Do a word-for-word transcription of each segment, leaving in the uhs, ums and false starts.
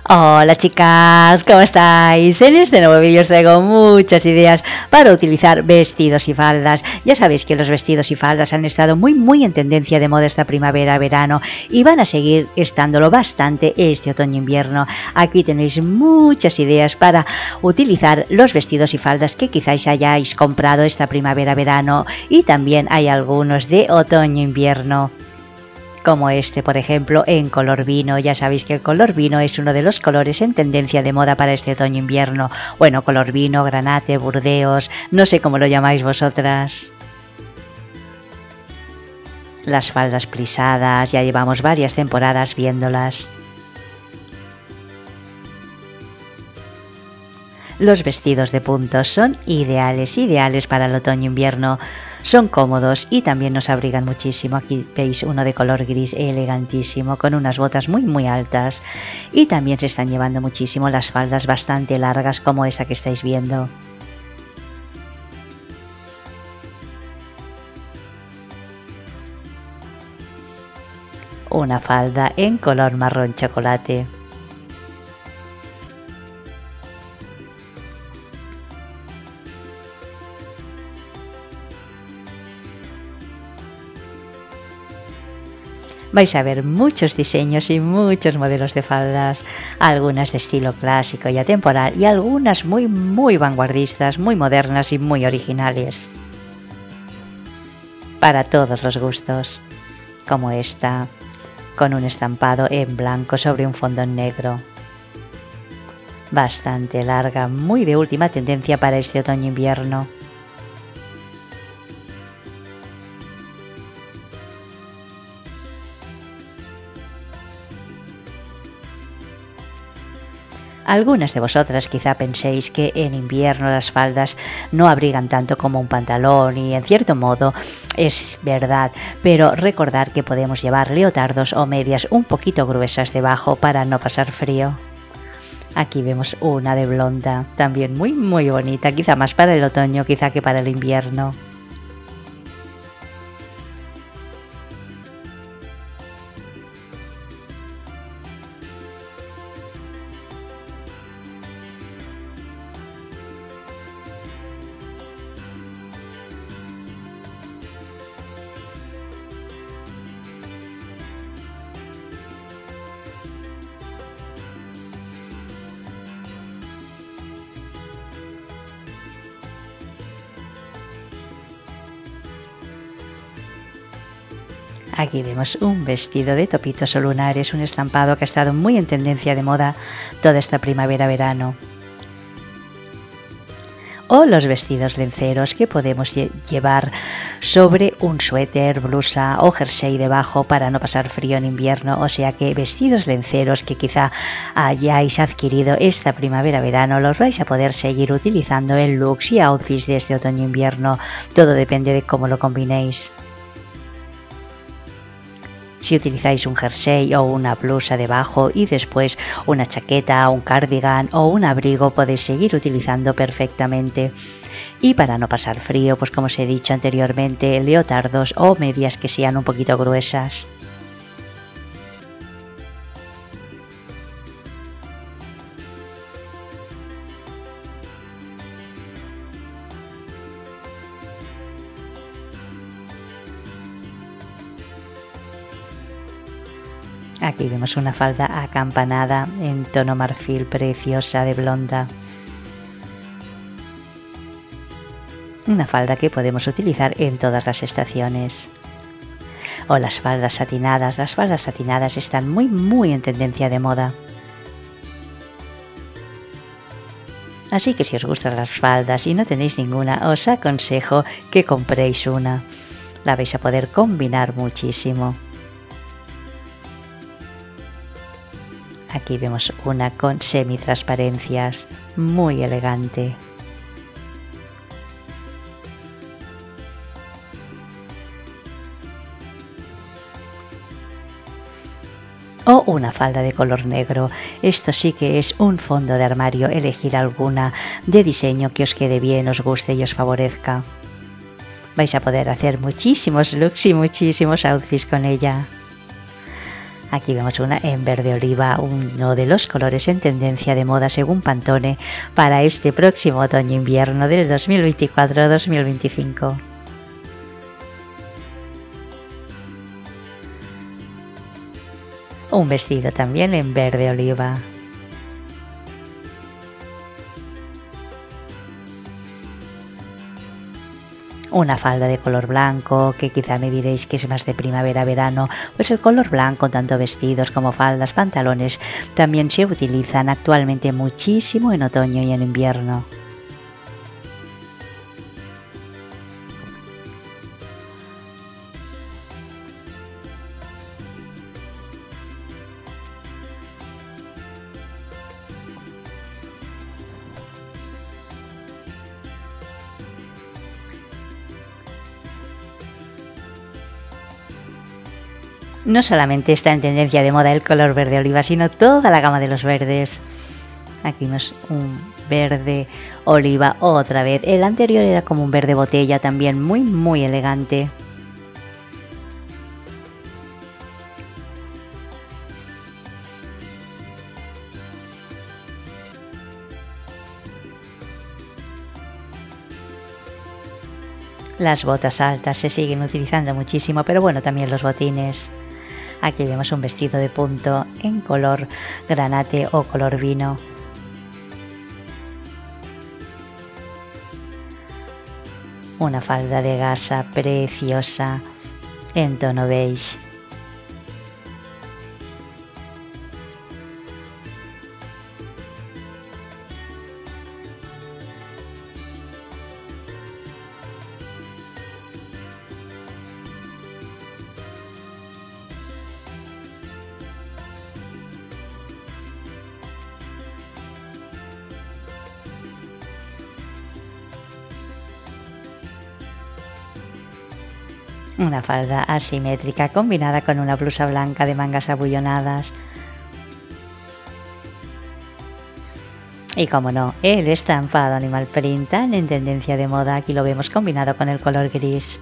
Hola chicas, ¿cómo estáis? En este nuevo vídeo os traigo muchas ideas para utilizar vestidos y faldas. Ya sabéis que los vestidos y faldas han estado muy muy en tendencia de moda esta primavera-verano y van a seguir estándolo bastante este otoño-invierno. Aquí tenéis muchas ideas para utilizar los vestidos y faldas que quizás hayáis comprado esta primavera-verano, y también hay algunos de otoño-invierno, como este, por ejemplo, en color vino. Ya sabéis que el color vino es uno de los colores en tendencia de moda para este otoño-invierno. Bueno, color vino, granate, burdeos, no sé cómo lo llamáis vosotras. Las faldas plisadas, ya llevamos varias temporadas viéndolas. Los vestidos de puntos son ideales, ideales para el otoño-invierno. Son cómodos y también nos abrigan muchísimo. Aquí veis uno de color gris elegantísimo con unas botas muy muy altas, y también se están llevando muchísimo las faldas bastante largas como esta que estáis viendo. Una falda en color marrón chocolate. Vais a ver muchos diseños y muchos modelos de faldas, algunas de estilo clásico y atemporal y algunas muy muy vanguardistas, muy modernas y muy originales. Para todos los gustos, como esta, con un estampado en blanco sobre un fondo negro. Bastante larga, muy de última tendencia para este otoño-invierno. Algunas de vosotras quizá penséis que en invierno las faldas no abrigan tanto como un pantalón, y en cierto modo es verdad, pero recordad que podemos llevar leotardos o medias un poquito gruesas debajo para no pasar frío. Aquí vemos una de blonda, también muy muy bonita, quizá más para el otoño quizá que para el invierno. Aquí vemos un vestido de topitos o lunares, un estampado que ha estado muy en tendencia de moda toda esta primavera-verano. O los vestidos lenceros que podemos lle llevar sobre un suéter, blusa o jersey debajo para no pasar frío en invierno. O sea que vestidos lenceros que quizá hayáis adquirido esta primavera-verano los vais a poder seguir utilizando en looks y outfits de este otoño-invierno. Todo depende de cómo lo combinéis. Si utilizáis un jersey o una blusa debajo y después una chaqueta, un cardigan o un abrigo, podéis seguir utilizando perfectamente. Y para no pasar frío, pues como os he dicho anteriormente, leotardos o medias que sean un poquito gruesas. Aquí vemos una falda acampanada en tono marfil preciosa de blonda. Una falda que podemos utilizar en todas las estaciones. O las faldas satinadas. Las faldas satinadas están muy muy en tendencia de moda. Así que si os gustan las faldas y no tenéis ninguna, os aconsejo que compréis una. La vais a poder combinar muchísimo. Aquí vemos una con semitransparencias, muy elegante. O una falda de color negro. Esto sí que es un fondo de armario, elegir alguna de diseño que os quede bien, os guste y os favorezca. Vais a poder hacer muchísimos looks y muchísimos outfits con ella. Aquí vemos una en verde oliva, uno de los colores en tendencia de moda según Pantone para este próximo otoño-invierno del dos mil veinticuatro dos mil veinticinco. Un vestido también en verde oliva. Una falda de color blanco, que quizá me diréis que es más de primavera-verano, pues el color blanco, tanto vestidos como faldas, pantalones, también se utilizan actualmente muchísimo en otoño y en invierno. No solamente está en tendencia de moda el color verde oliva, sino toda la gama de los verdes. Aquí vemos un verde oliva otra vez. El anterior era como un verde botella, también muy muy elegante. Las botas altas se siguen utilizando muchísimo, pero bueno, también los botines. Aquí vemos un vestido de punto en color granate o color vino. Una falda de gasa preciosa en tono beige. Una falda asimétrica combinada con una blusa blanca de mangas abullonadas. Y como no, el estampado animal print tan en tendencia de moda, aquí lo vemos combinado con el color gris.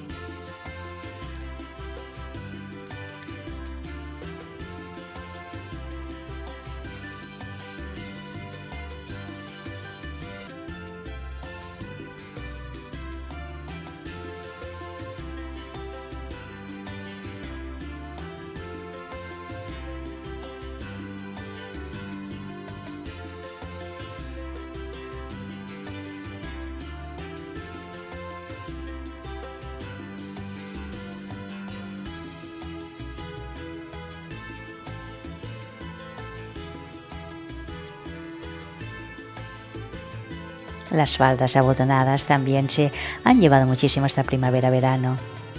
Las faldas abotonadas también se han llevado muchísimo esta primavera-verano.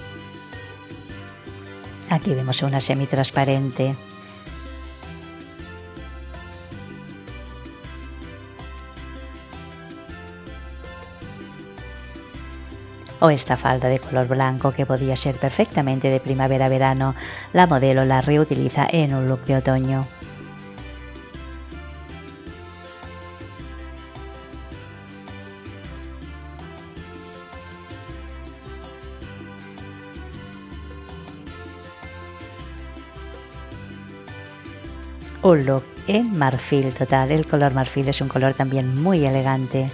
Aquí vemos una semitransparente. O esta falda de color blanco que podía ser perfectamente de primavera-verano. La modelo la reutiliza en un look de otoño. Un look en marfil total. El color marfil es un color también muy elegante.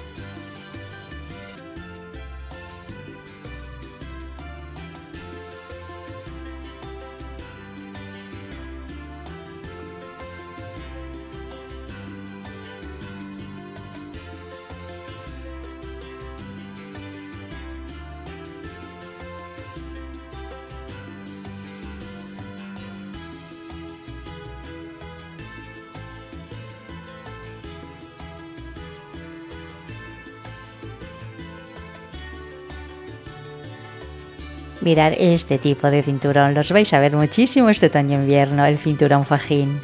Mirad este tipo de cinturón, los vais a ver muchísimo este otoño-invierno, el cinturón fajín.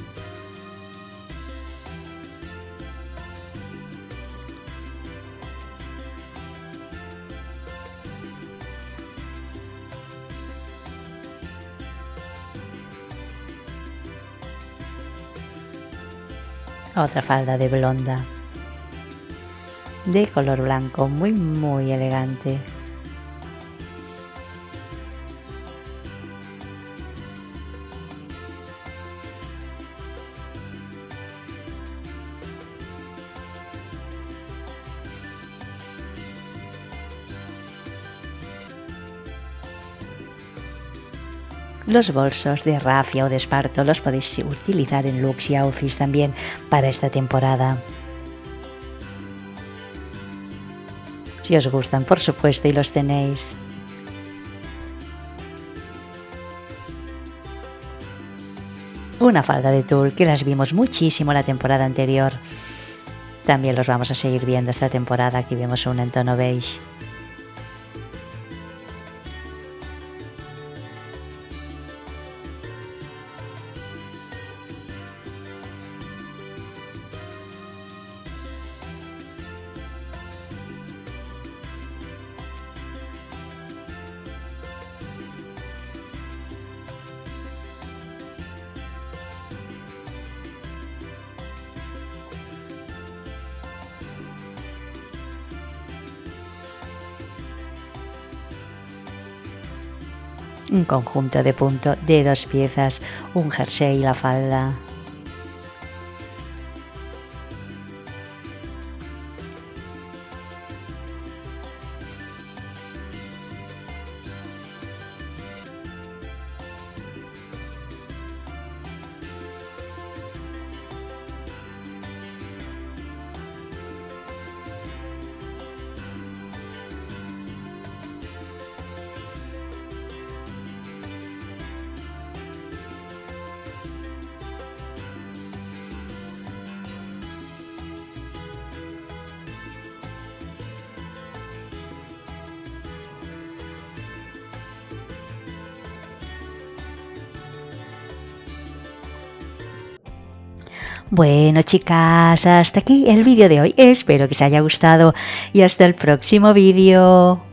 Otra falda de blonda, de color blanco, muy muy elegante. Los bolsos de rafia o de esparto los podéis utilizar en looks y outfits también para esta temporada. Si os gustan, por supuesto, y los tenéis. Una falda de tul que las vimos muchísimo la temporada anterior. También los vamos a seguir viendo esta temporada. Aquí vemos una en tono beige. Un conjunto de punto de dos piezas, un jersey y la falda. Bueno, chicas, hasta aquí el vídeo de hoy. Espero que os haya gustado y hasta el próximo vídeo.